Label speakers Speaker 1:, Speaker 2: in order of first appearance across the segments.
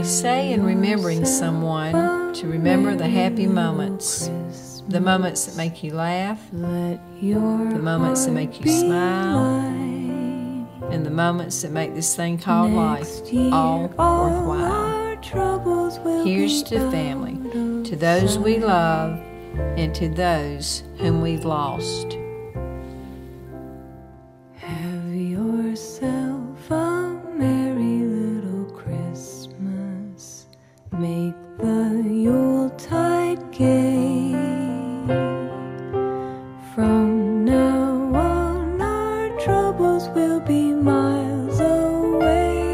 Speaker 1: They say in remembering someone to remember the happy moments, the moments that make you laugh, the moments that make you smile, and the moments that make this thing called life all worthwhile. Here's to family, to those we love, and to those whom we've lost.
Speaker 2: Have yourself a merry little Christmas. Make the Yuletide gay. From now on our troubles will be miles away.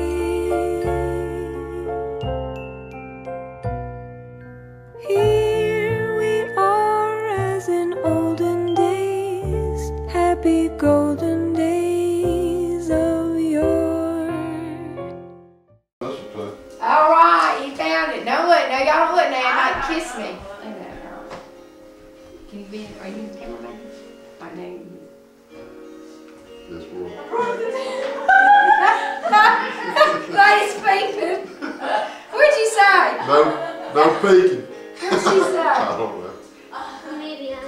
Speaker 2: Here we are as in olden days, happy golden days of yore.
Speaker 3: All right, you found it. Don't look. Now y'all don't look now. You might kiss me. Can you be? Are you the cameraman? My name.
Speaker 4: This world.
Speaker 3: Ladies peeping. What'd you say?
Speaker 4: No peeking.
Speaker 3: What'd she say?
Speaker 4: I don't know.
Speaker 5: Maybe I'm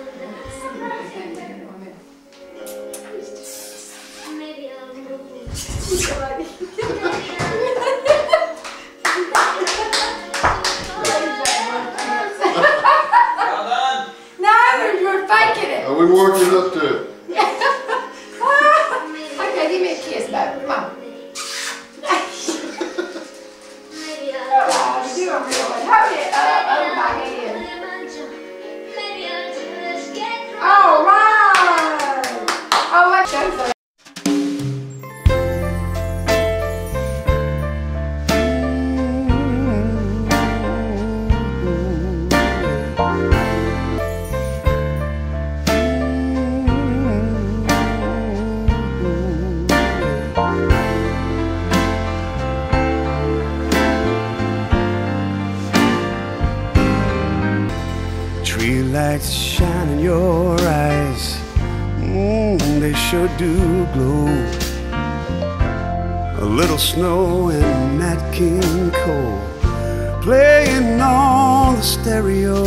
Speaker 3: No, we're faking it.
Speaker 4: Are we working up to it?
Speaker 3: Okay, give me a kiss, baby. Come on. You do a real one. Hold it up over my head. All right. Oh, let's go for it.
Speaker 6: Tree lights shine in your eyes, they sure do glow. A little snow and Nat King Cole playing on the stereo.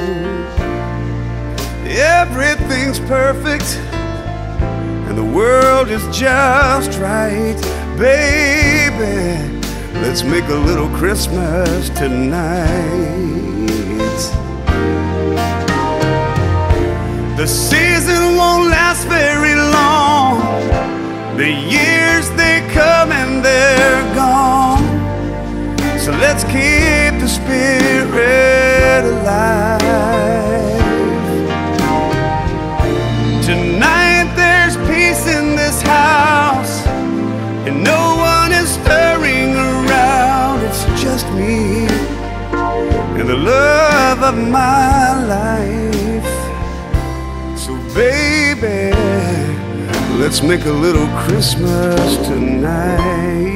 Speaker 6: Everything's perfect and the world is just right. Baby, let's make a little Christmas tonight. The season won't last very long. The years, they come and they're gone. So let's keep the spirit alive. Tonight there's peace in this house, and no one is stirring around. It's just me and the love of my life. So baby, let's make a little Christmas tonight.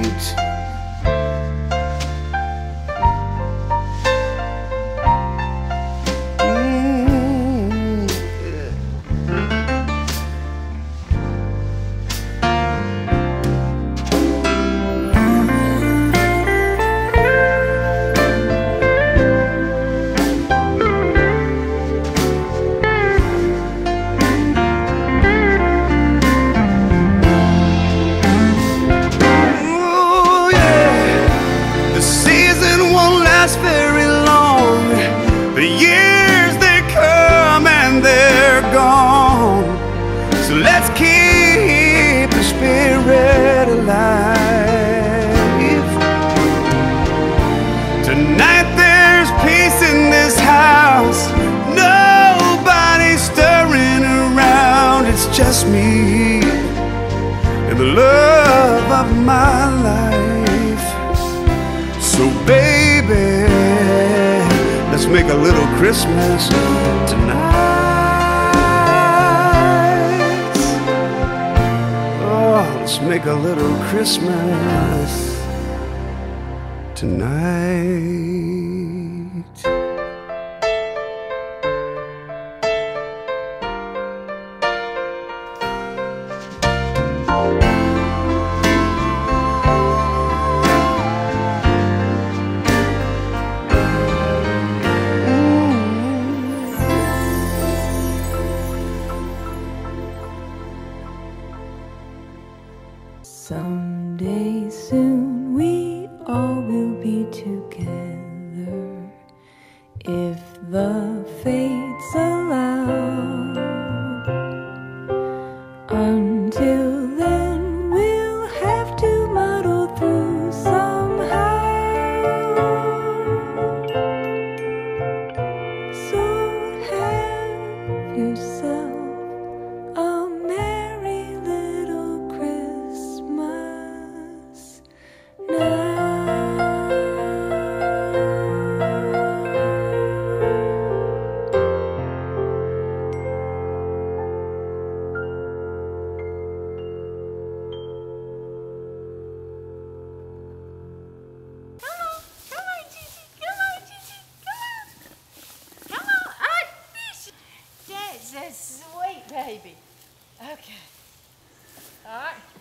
Speaker 6: Very long. The years, they come and they're gone. So let's keep the spirit alive. Tonight there's peace in this house. Nobody's stirring around. It's just me and the love of my life. So baby, let's make a little Christmas tonight. Oh, let's make a little Christmas tonight.
Speaker 2: yourself a merry little Christmas now.
Speaker 1: That's a sweet baby. Okay. All right.